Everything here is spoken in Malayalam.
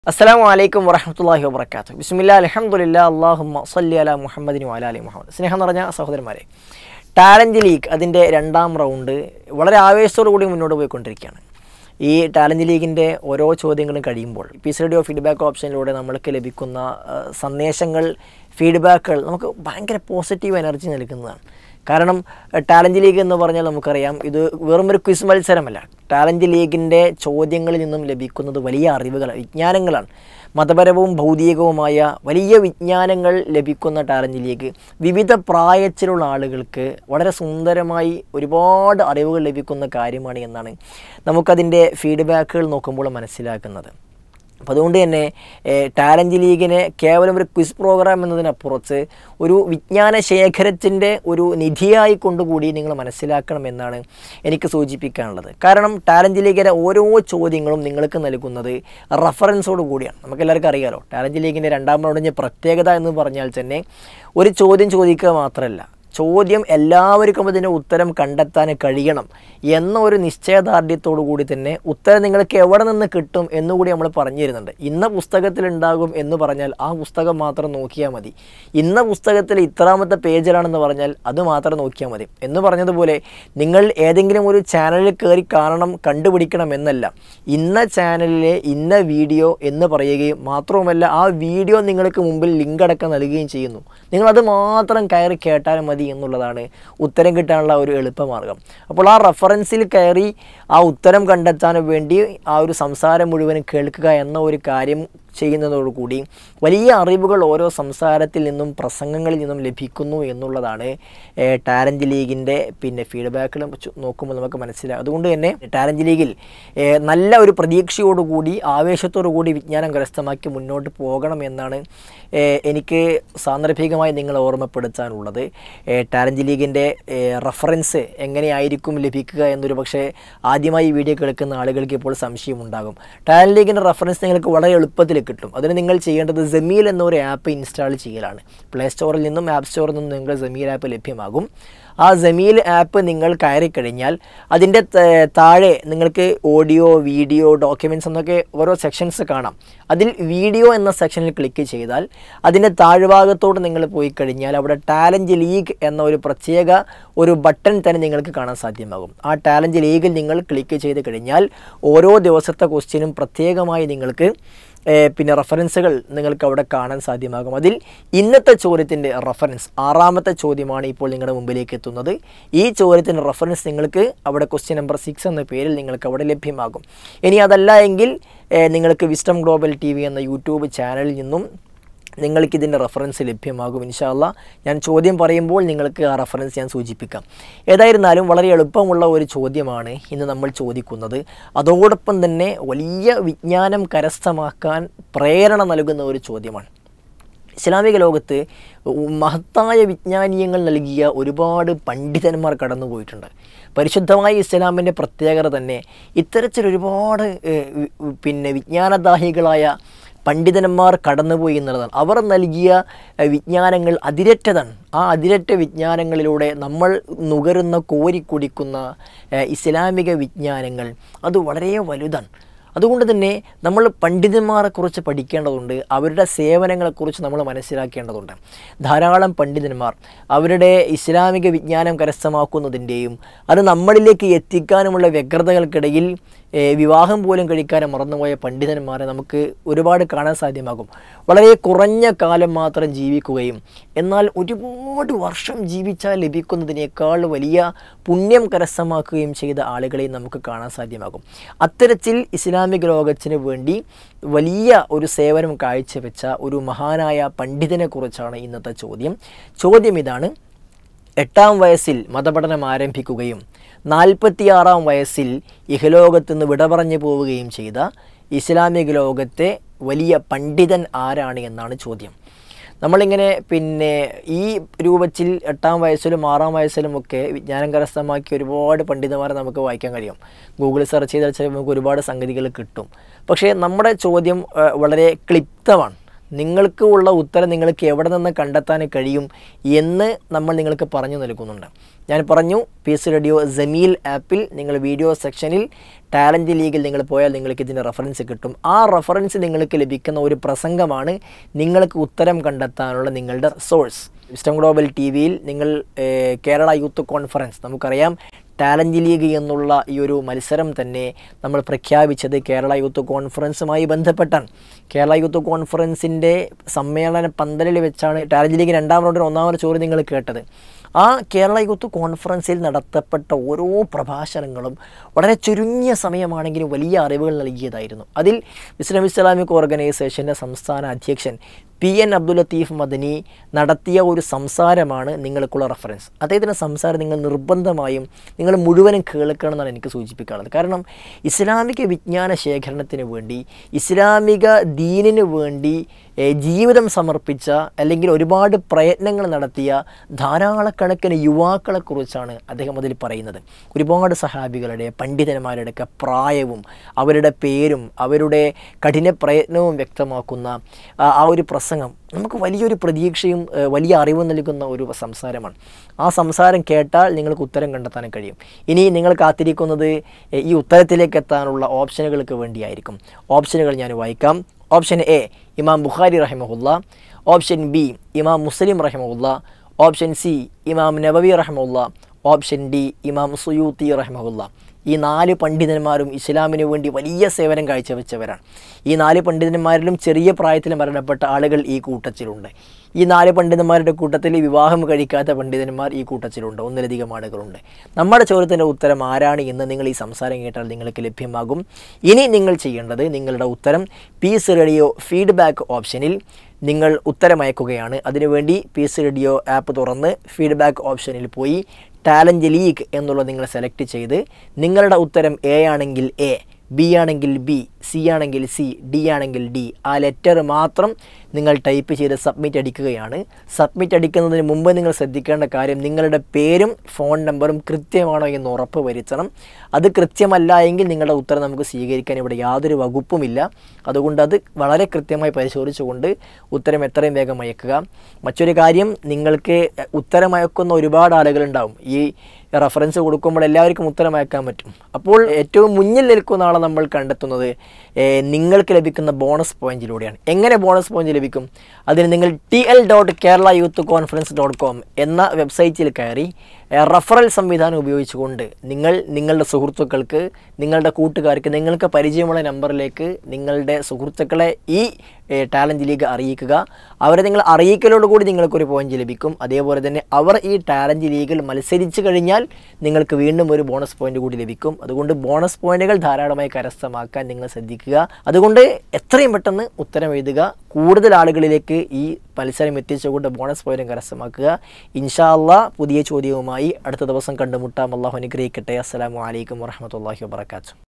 അസ്സലാമു അലൈക്കും വറഹ്മത്തുള്ളാഹി വബറകാതുഹു. ബിസ്മില്ലാ അൽഹംദുലില്ലാ അല്ലാഹുമ്മ സ്വല്ലി അലാ മുഹമ്മദിൻ വഅലാ ആലി മുഹമ്മദ്. സ്നേഹം നിറഞ്ഞ സഹോദരന്മാരെ, ടാലൻറ്റ് ലീഗ് അതിൻ്റെ രണ്ടാം റൗണ്ട് വളരെ ആവേശത്തോടു കൂടി മുന്നോട്ട് പോയിക്കൊണ്ടിരിക്കുകയാണ്. ഈ ടാലൻറ്റ് ലീഗിൻ്റെ ഓരോ ചോദ്യങ്ങളും കഴിയുമ്പോൾ പീസ് റേഡിയോ ഫീഡ്ബാക്ക് ഓപ്ഷനിലൂടെ നമ്മൾക്ക് ലഭിക്കുന്ന സന്ദേശങ്ങൾ, ഫീഡ്ബാക്കുകൾ നമുക്ക് ഭയങ്കര പോസിറ്റീവ് എനർജി നൽകുന്നതാണ്. കാരണം ടാലൻറ്റ് ലീഗ് എന്ന് പറഞ്ഞാൽ നമുക്കറിയാം, ഇത് വെറുമൊരു ക്വിസ് മത്സരമല്ല. ടാലൻറ്റ് ലീഗിൻ്റെ ചോദ്യങ്ങളിൽ നിന്നും ലഭിക്കുന്നത് വലിയ അറിവുകൾ, വിജ്ഞാനങ്ങളാണ്. മതപരവും ഭൗതികവുമായ വലിയ വിജ്ഞാനങ്ങൾ ലഭിക്കുന്ന ടാലൻറ്റ് ലീഗ് വിവിധ പ്രായത്തിലുള്ള ആളുകൾക്ക് വളരെ സുന്ദരമായി ഒരുപാട് അറിവുകൾ ലഭിക്കുന്ന കാര്യമാണ് എന്നാണ് നമുക്കതിൻ്റെ ഫീഡ്ബാക്കുകൾ നോക്കുമ്പോൾ മനസ്സിലാക്കുന്നത്. അപ്പോൾ അതുകൊണ്ട് തന്നെ ടാലൻറ്റ് ലീഗിനെ കേവലം ഒരു ക്വിസ് പ്രോഗ്രാം എന്നതിനപ്പുറത്ത് ഒരു വിജ്ഞാന ശേഖരത്തിൻ്റെ ഒരു നിധിയായി കൊണ്ടുകൂടി നിങ്ങൾ മനസ്സിലാക്കണമെന്നാണ് എനിക്ക് സൂചിപ്പിക്കാനുള്ളത്. കാരണം ടാലൻറ്റ് ലീഗിൻ്റെ ഓരോ ചോദ്യങ്ങളും നിങ്ങൾക്ക് നൽകുന്നത് റഫറൻസോട് കൂടിയാണ്. നമുക്കെല്ലാവർക്കും അറിയാമല്ലോ, ടാലൻറ്റ് ലീഗിൻ്റെ രണ്ടാം റൗണ്ടിൻ്റെ പ്രത്യേകത എന്ന് പറഞ്ഞാൽ തന്നെ ഒരു ചോദ്യം ചോദിക്കുക മാത്രമല്ല, ചോദ്യം എല്ലാവർക്കും അതിൻ്റെ ഉത്തരം കണ്ടെത്താൻ കഴിയണം എന്ന ഒരു നിശ്ചയദാർഢ്യത്തോടു കൂടി തന്നെ ഉത്തരം നിങ്ങൾക്ക് എവിടെ നിന്ന് കിട്ടും എന്നുകൂടി നമ്മൾ പറഞ്ഞു തരുന്നുണ്ട്. ഇന്ന പുസ്തകത്തിലുണ്ടാകും എന്ന് പറഞ്ഞാൽ ആ പുസ്തകം മാത്രം നോക്കിയാൽ മതി. ഇന്ന പുസ്തകത്തിൽ ഇത്രാമത്തെ പേജിലാണെന്ന് പറഞ്ഞാൽ അത് മാത്രം നോക്കിയാൽ മതി എന്ന് പറഞ്ഞതുപോലെ, നിങ്ങൾ ഏതെങ്കിലും ഒരു ചാനലിൽ കയറി കാണണം, കണ്ടുപിടിക്കണം എന്നല്ല. ഇന്ന ചാനലിലെ ഇന്ന വീഡിയോ എന്ന് പറയുകയും മാത്രവുമല്ല, ആ വീഡിയോ നിങ്ങൾക്ക് മുമ്പിൽ ലിങ്ക് അടക്കം നൽകുകയും ചെയ്യുന്നു. നിങ്ങളത് മാത്രം കയറി കേട്ടാലും മതി എന്നുള്ളതാണ് ഉത്തരം കിട്ടാനുള്ള ഒരു എളുപ്പമാർഗം. അപ്പോൾ ആ റഫറൻസിൽ കയറി ആ ഉത്തരം കണ്ടെത്താൻ വേണ്ടി ആ ഒരു സംസാരം മുഴുവനും കേൾക്കുക എന്ന ഒരു കാര്യം ചെയ്യുന്നതോടുകൂടി വലിയ അറിവുകൾ ഓരോ സംസാരത്തിൽ നിന്നും പ്രസംഗങ്ങളിൽ നിന്നും ലഭിക്കുന്നു എന്നുള്ളതാണ് ടാലൻറ്റ് ലീഗിൻ്റെ ഫീഡ്ബാക്കുകൾ നോക്കുമ്പോൾ നമുക്ക് മനസ്സിലാകും. അതുകൊണ്ട് തന്നെ ടാലൻറ്റ് ലീഗിൽ നല്ല ഒരു പ്രതീക്ഷയോടുകൂടി ആവേശത്തോടു കൂടി വിജ്ഞാനം കരസ്ഥമാക്കി മുന്നോട്ട് പോകണം എന്നാണ് എനിക്ക് സാന്ദർഭികമായി നിങ്ങളെ ഓർമ്മപ്പെടുത്താനുള്ളത്. ടാലൻറ്റ് ലീഗിൻ്റെ റഫറൻസ് എങ്ങനെയായിരിക്കും ലഭിക്കുക എന്നൊരു പക്ഷേ ആദ്യമായി ഈ വീഡിയോ കേൾക്കുന്ന ആളുകൾക്ക് ഇപ്പോൾ സംശയമുണ്ടാകും. ടാലൻറ്റ് ലീഗിൻ്റെ റഫറൻസ് നിങ്ങൾക്ക് വളരെ എളുപ്പത്തിൽ കിട്ടും. അതിന് നിങ്ങൾ ചെയ്യേണ്ടത് ജമീൽ എന്നൊരു ആപ്പ് ഇൻസ്റ്റാൾ ചെയ്യലാണ്. പ്ലേ സ്റ്റോറിൽ നിന്നും ആപ്പ് സ്റ്റോറിൽ നിന്നും നിങ്ങൾക്ക് ജമീൽ ആപ്പ് ലഭ്യമാകും. ആ ജമീൽ ആപ്പ് നിങ്ങൾ കയറി കഴിഞ്ഞാൽ അതിൻ്റെ താഴെ നിങ്ങൾക്ക് ഓഡിയോ, വീഡിയോ, ഡോക്യുമെൻറ്റ്സ് എന്നൊക്കെ ഓരോ സെക്ഷൻസ് കാണാം. അതിൽ വീഡിയോ എന്ന സെക്ഷനിൽ ക്ലിക്ക് ചെയ്താൽ അതിൻ്റെ താഴ്ഭാഗത്തോട് നിങ്ങൾ പോയി കഴിഞ്ഞാൽ അവിടെ ടാലൻറ്റ് ലീഗ് എന്ന ഒരു പ്രത്യേക ഒരു ബട്ടൺ തന്നെ നിങ്ങൾക്ക് കാണാൻ സാധ്യമാകും. ആ ടാലൻറ്റ് ലീഗിൽ നിങ്ങൾ ക്ലിക്ക് ചെയ്ത് കഴിഞ്ഞാൽ ഓരോ ദിവസത്തെ ക്വസ്റ്റ്യനും പ്രത്യേകമായി നിങ്ങൾക്ക് റഫറൻസുകൾ നിങ്ങൾക്ക് അവിടെ കാണാൻ സാധ്യമാകും. അതിൽ ഇന്നത്തെ ചോദ്യത്തിൻ്റെ റഫറൻസ് 6ാമത്തെ ചോദ്യമാണ് ഇപ്പോൾ നിങ്ങളുടെ മുമ്പിലേക്ക് എത്തുന്നത്. ഈ ചോദ്യത്തിൻ്റെ റഫറൻസ് നിങ്ങൾക്ക് അവിടെ ക്വസ്റ്റ്യൻ നമ്പർ 6 എന്ന പേരിൽ നിങ്ങൾക്ക് അവിടെ ലഭ്യമാകും. ഇനി അതല്ല എങ്കിൽ നിങ്ങൾക്ക് വിസ്ഡം ഗ്ലോബൽ TV എന്ന യൂട്യൂബ് ചാനലിൽ നിന്നും നിങ്ങൾക്കിതിൻ്റെ റഫറൻസ് ലഭ്യമാകും. ഇൻഷാ അല്ലാഹ് ഞാൻ ചോദ്യം പറയുമ്പോൾ നിങ്ങൾക്ക് ആ റഫറൻസ് ഞാൻ സൂചിപ്പിക്കാം. ഏതായിരുന്നാലും വളരെ എളുപ്പമുള്ള ഒരു ചോദ്യമാണ് ഇന്ന് നമ്മൾ ചോദിക്കുന്നത്. അതോടൊപ്പം തന്നെ വലിയ വിജ്ഞാനം കരസ്ഥമാക്കാൻ പ്രേരണ നൽകുന്ന ഒരു ചോദ്യമാണ്. ഇസ്ലാമിക ലോകത്ത് മഹത്തായ വിജ്ഞാനീയങ്ങൾ നൽകിയ ഒരുപാട് പണ്ഡിതന്മാർ കടന്നുപോയിട്ടുണ്ട്. പരിശുദ്ധമായ ഇസ്ലാമിൻ്റെ പ്രത്യേകത തന്നെ ഇത്തരത്തിലൊരുപാട് വിജ്ഞാനദാഹികളായ പണ്ഡിതന്മാർ കടന്നുപോയി എന്നുള്ളതാണ്. അവർ നൽകിയ വിജ്ഞാനങ്ങൾ അതിരറ്റതാണ്. ആ അതിരറ്റ വിജ്ഞാനങ്ങളിലൂടെ നമ്മൾ നുകരുന്ന, കോരിക്കുടിക്കുന്ന ഇസ്ലാമിക വിജ്ഞാനങ്ങൾ അത് വളരെ വലുതാണ്. അതുകൊണ്ട് തന്നെ നമ്മൾ പണ്ഡിതന്മാരെക്കുറിച്ച് പഠിക്കേണ്ടതുണ്ട്. അവരുടെ സേവനങ്ങളെക്കുറിച്ച് നമ്മൾ മനസ്സിലാക്കേണ്ടതുണ്ട്. ധാരാളം പണ്ഡിതന്മാർ അവരുടെ ഇസ്ലാമിക വിജ്ഞാനം കരസ്ഥമാക്കുന്നതിൻ്റെയും അത് നമ്മളിലേക്ക് എത്തിക്കാനുമുള്ള വ്യഗ്രതകൾക്കിടയിൽ വിവാഹം പോലും കഴിക്കാനും മറന്നുപോയ പണ്ഡിതന്മാരെ നമുക്ക് ഒരുപാട് കാണാൻ സാധ്യമാകും. വളരെ കുറഞ്ഞ കാലം മാത്രം ജീവിക്കുകയും എന്നാൽ ഒരുപാട് വർഷം ജീവിച്ചാൽ ലഭിക്കുന്നതിനേക്കാൾ വലിയ പുണ്യം കരസ്ഥമാക്കുകയും ചെയ്ത ആളുകളെ നമുക്ക് കാണാൻ സാധ്യമാകും. അത്തരത്തിൽ ഇസ്ലാമിക ലോകത്തിന് വേണ്ടി വലിയ ഒരു സേവനം കാഴ്ചവെച്ച ഒരു മഹാനായ പണ്ഡിതനെ കുറിച്ചാണ് ഇന്നത്തെ ചോദ്യം. ചോദ്യം ഇതാണ്: 8ാം വയസ്സിൽ മതപഠനം ആരംഭിക്കുകയും 46ാം വയസ്സിൽ ഇഹലോകത്ത് നിന്ന് വിട പറഞ്ഞു പോവുകയും ചെയ്ത ഇസ്ലാമിക ലോകത്തെ വലിയ പണ്ഡിതൻ ആരാണ് എന്നാണ് ചോദ്യം. നമ്മളിങ്ങനെ ഈ രൂപത്തിൽ 8ാം വയസ്സിലും 6ാം വയസ്സിലുമൊക്കെ വിജ്ഞാനം കരസ്ഥമാക്കിയ ഒരുപാട് പണ്ഡിതന്മാരെ നമുക്ക് വായിക്കാൻ കഴിയും. ഗൂഗിൾ സെർച്ച് ചെയ്താൽ നമുക്ക് ഒരുപാട് സംഗതികൾ കിട്ടും. പക്ഷേ നമ്മുടെ ചോദ്യം വളരെ ക്ലിപ്തമാണ്. നിങ്ങൾക്ക് ഉള്ള ഉത്തരം നിങ്ങൾക്ക് എവിടെ നിന്ന് കണ്ടെത്താൻ കഴിയും എന്ന് നമ്മൾ നിങ്ങൾക്ക് പറഞ്ഞു നൽകുന്നുണ്ട്. ഞാൻ പറഞ്ഞു പീസ് റേഡിയോ ജമീൽ ആപ്പിൽ നിങ്ങൾ വീഡിയോ സെക്ഷനിൽ ടാലൻറ്റ് ലീഗിൽ നിങ്ങൾ പോയാൽ നിങ്ങൾക്ക് ഇതിൻ്റെ റെഫറൻസ് കിട്ടും. ആ റെഫറൻസ് നിങ്ങൾക്ക് ലഭിക്കുന്ന ഒരു പ്രസംഗമാണ് നിങ്ങൾക്ക് ഉത്തരം കണ്ടെത്താനുള്ള നിങ്ങളുടെ സോഴ്സ്. വിസ്റ്റം ഗ്ലോബൽ ടി വിയിൽ നിങ്ങൾ കേരള യൂത്ത് കോൺഫറൻസ്, നമുക്കറിയാം ടാലൻറ്റ് ലീഗ് എന്നുള്ള ഈ ഒരു മത്സരം തന്നെ നമ്മൾ പ്രഖ്യാപിച്ചത് കേരള യൂത്ത് കോൺഫറൻസുമായി ബന്ധപ്പെട്ടാണ്. കേരള യൂത്ത് കോൺഫറൻസിൻ്റെ സമ്മേളന പന്തലിൽ വെച്ചാണ് ടാലൻറ്റ് ലീഗ് 2ാം റൗണ്ടിന് 1ാം ചോദ്യം നിങ്ങൾ കേട്ടത്. ആ കേരള യൂത്ത് കോൺഫറൻസിൽ നടത്തപ്പെട്ട ഓരോ പ്രഭാഷണങ്ങളും വളരെ ചുരുങ്ങിയ സമയമാണെങ്കിലും വലിയ അറിവുകൾ നൽകിയതായിരുന്നു. അതിൽ ഇസ്ലാമിക് ഓർഗനൈസേഷൻ്റെ സംസ്ഥാന അധ്യക്ഷൻ PN അബ്ദുൽ ലത്തീഫ് മദനി നടത്തിയ ഒരു സംസാരമാണ് നിങ്ങൾക്കുള്ള റെഫറൻസ്. അദ്ദേഹത്തിൻ്റെ സംസാരം നിങ്ങൾ നിർബന്ധമായും നിങ്ങൾ മുഴുവനും കേൾക്കണമെന്നാണ് എനിക്ക് സൂചിപ്പിക്കാനുള്ളത്. കാരണം ഇസ്ലാമിക വിജ്ഞാന ശേഖരണത്തിന് വേണ്ടി, ഇസ്ലാമിക ദീനിന് വേണ്ടി ജീവിതം സമർപ്പിച്ച അല്ലെങ്കിൽ ഒരുപാട് പ്രയത്നങ്ങൾ നടത്തിയ ധാരാളക്കണക്കിന് യുവാക്കളെക്കുറിച്ചാണ് അദ്ദേഹം അതിൽ പറയുന്നത്. ഒരുപാട് സഹാബികളുടെ, പണ്ഡിതന്മാരുടെയൊക്കെ പ്രായവും അവരുടെ പേരും അവരുടെ കഠിന പ്രയത്നവും വ്യക്തമാക്കുന്ന ആ ഒരു പ്രസംഗം നമുക്ക് വലിയൊരു പ്രതീക്ഷയും വലിയ അറിവും നൽകുന്ന ഒരു സംസാരമാണ്. ആ സംസാരം കേട്ടാൽ നിങ്ങൾക്ക് ഉത്തരം കണ്ടെത്താൻ കഴിയും. ഇനി നിങ്ങൾ കാത്തിരിക്കുന്നത് ഈ ഉത്തരത്തിലേക്ക് എത്താനുള്ള ഓപ്ഷനുകൾക്ക് വേണ്ടിയായിരിക്കും. ഓപ്ഷനുകൾ ഞാൻ വായിക്കാം. ഓപ്ഷൻ എ ഇമാം ബുഖാരി റഹിമഹുല്ല, ഓപ്ഷൻ ബി ഇമാം മുസ്ലിം റഹിമഹുല്ല, ഓപ്ഷൻ സി ഇമാം നബവി റഹിമഹുല്ല, ഓപ്ഷൻ ഡി ഇമാം സുയൂത്തി റഹിമഹുല്ല. ഈ 4 പണ്ഡിതന്മാരും ഇസ്ലാമിന് വേണ്ടി വലിയ സേവനം കാഴ്ചവെച്ചവരാണ്. ഈ 4 പണ്ഡിതന്മാരിലും ചെറിയ പ്രായത്തിൽ മരണപ്പെട്ട ആളുകൾ ഈ കൂട്ടത്തിലുണ്ട്. ഈ 4 പണ്ഡിതന്മാരുടെ കൂട്ടത്തിൽ വിവാഹം കഴിക്കാത്ത പണ്ഡിതന്മാർ ഈ കൂട്ടത്തിലുണ്ട്. 1ലധികം ആളുകളുണ്ട്. നമ്മുടെ ചോദ്യത്തിൻ്റെ ഉത്തരം ആരാണ് എന്ന് നിങ്ങൾ ഈ സംസാരം കേട്ടാൽ നിങ്ങൾക്ക് ലഭ്യമാകും. ഇനി നിങ്ങൾ ചെയ്യേണ്ടത് നിങ്ങളുടെ ഉത്തരം പീസ് റേഡിയോ ഫീഡ്ബാക്ക് ഓപ്ഷനിൽ നിങ്ങൾ ഉത്തരമയക്കുകയാണ്. അതിനുവേണ്ടി പീസ് റേഡിയോ ആപ്പ് തുറന്ന് ഫീഡ്ബാക്ക് ഓപ്ഷനിൽ പോയി ടാലൻറ്റ് ലീഗ് എന്നുള്ളത് നിങ്ങൾ സെലക്ട് ചെയ്ത് നിങ്ങളുടെ ഉത്തരം എ ആണെങ്കിൽ എ, ബി ആണെങ്കിൽ ബി, സി ആണെങ്കിൽ സി, ഡി ആണെങ്കിൽ ഡി, ആ ലെറ്റർ മാത്രം നിങ്ങൾ ടൈപ്പ് ചെയ്ത് സബ്മിറ്റ് അടിക്കുകയാണ്. സബ്മിറ്റ് അടിക്കുന്നതിന് മുമ്പ് നിങ്ങൾ ശ്രദ്ധിക്കേണ്ട കാര്യം നിങ്ങളുടെ പേരും ഫോൺ നമ്പറും കൃത്യമാണോ എന്ന് ഉറപ്പ് വരുത്തണം. അത് കൃത്യമല്ല എങ്കിൽ നിങ്ങളുടെ ഉത്തരം നമുക്ക് സ്വീകരിക്കാൻ ഇവിടെ യാതൊരു വകുപ്പുമില്ല. അതുകൊണ്ട് അത് വളരെ കൃത്യമായി പരിശോധിച്ചുകൊണ്ട് ഉത്തരം എത്രയും വേഗം അയക്കുക. മറ്റൊരു കാര്യം, നിങ്ങൾക്ക് ഉത്തരം അയക്കുന്ന ഒരുപാട് ആളുകളുണ്ടാവും. ഈ റെഫറൻസ് കൊടുക്കുമ്പോൾ എല്ലാവർക്കും ഉത്തരം അയക്കാൻ പറ്റും. അപ്പോൾ ഏറ്റവും മുന്നിൽ നിൽക്കുന്ന ആളെ നമ്മൾ കണ്ടെത്തുന്നത് നിങ്ങൾക്ക് ലഭിക്കുന്ന ബോണസ് പോയിന്റിലൂടെയാണ്. എങ്ങനെ ബോണസ് പോയിന്റ് ലഭിക്കും? അതിന് നിങ്ങൾ tl.keralaYouthConference.com എന്ന വെബ്സൈറ്റിൽ കയറി റഫറൽ സംവിധാനം ഉപയോഗിച്ചുകൊണ്ട് നിങ്ങൾ നിങ്ങളുടെ സുഹൃത്തുക്കൾക്ക്, നിങ്ങളുടെ കൂട്ടുകാർക്ക്, നിങ്ങൾക്ക് പരിചയമുള്ള നമ്പറിലേക്ക് നിങ്ങളുടെ സുഹൃത്തുക്കളെ ഈ ടാലൻറ്റ് ലീഗ് അറിയിക്കുക. അവരെ നിങ്ങൾ അറിയിക്കലോടുകൂടി നിങ്ങൾക്കൊരു പോയിന്റ് ലഭിക്കും. അതേപോലെ തന്നെ അവർ ഈ ടാലൻറ്റ് ലീഗിൽ മത്സരിച്ച് കഴിഞ്ഞാൽ നിങ്ങൾക്ക് വീണ്ടും ഒരു ബോണസ് പോയിന്റ് കൂടി ലഭിക്കും. അതുകൊണ്ട് ബോണസ് പോയിന്റുകൾ ധാരാളമായി കരസ്ഥമാക്കാൻ നിങ്ങൾ ശ്രദ്ധിക്കുക. അതുകൊണ്ട് എത്രയും പെട്ടെന്ന് ഉത്തരം എഴുതുക. കൂടുതൽ ആളുകളിലേക്ക് ഈ മത്സരം എത്തിച്ചുകൊണ്ട് ബോണസ് പോയിന്റും കരസ്ഥമാക്കുക. ഇൻഷാ അല്ലാഹ് പുതിയ ചോദ്യവുമായി അടുത്ത ദിവസം കണ്ടുമുട്ടാം. അല്ലാഹു അനുഗ്രഹിക്കട്ടെ. അസ്സലാമു അലൈക്കും വറഹ്മത്തുള്ളാഹി വബറകാതുഹു.